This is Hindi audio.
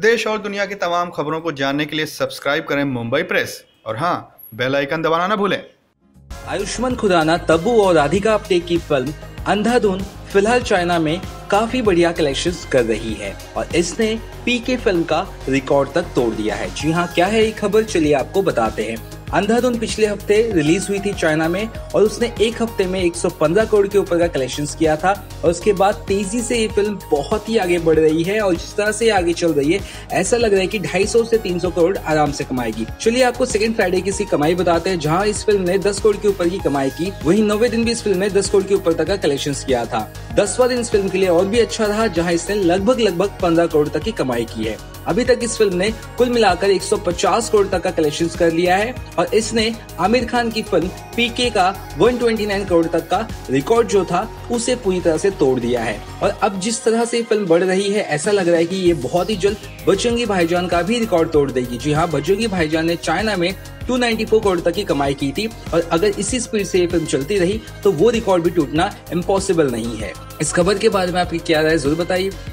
देश और दुनिया की तमाम खबरों को जानने के लिए सब्सक्राइब करें मुंबई प्रेस और हाँ, बेल आइकन दबाना ना भूलें। आयुष्मान खुराना, तब्बू और राधिका आप्टे की फिल्म अंधाधुन फिलहाल चाइना में काफी बढ़िया कलेक्शंस कर रही है और इसने पीके फिल्म का रिकॉर्ड तक तोड़ दिया है। जी हाँ, क्या है ये खबर, चलिए आपको बताते हैं। अंधाधुन पिछले हफ्ते रिलीज हुई थी चाइना में और उसने एक हफ्ते में 115 करोड़ के ऊपर का कलेक्शंस किया था और उसके बाद तेजी से ये फिल्म बहुत ही आगे बढ़ रही है और जिस तरह से आगे चल रही है ऐसा लग रहा है कि 250 से 300 करोड़ आराम से कमाएगी। चलिए आपको सेकंड फ्राइडे की सी कमाई बताते हैं, जहां इस फिल्म ने 10 करोड़ के ऊपर की कमाई की। वहीं 90 दिन भी इस फिल्म ने 10 करोड़ के ऊपर तक का कलेक्शन किया था। 10वां दिन इस फिल्म के लिए और भी अच्छा रहा, जहाँ इसने लगभग 15 करोड़ तक की कमाई की है। अभी तक इस फिल्म ने कुल मिलाकर 150 करोड़ तक का कलेक्शन कर लिया है और इसने आमिर खान की फिल्म पीके का 129 करोड़ तक का रिकॉर्ड जो था उसे पूरी तरह से तोड़ दिया है। और अब जिस तरह से फिल्म बढ़ रही है ऐसा लग रहा है कि ये बहुत ही जल्द बजरंगी भाईजान का भी रिकॉर्ड तोड़ देगी। जी हाँ, बजरंगी भाईजान ने चाइना में 294 करोड़ तक की कमाई की थी और अगर इसी स्पीड से ये फिल्म चलती रही तो वो रिकॉर्ड भी टूटना इम्पॉसिबल नहीं है। इस खबर के बारे में आपकी क्या राय, जरूर बताइए।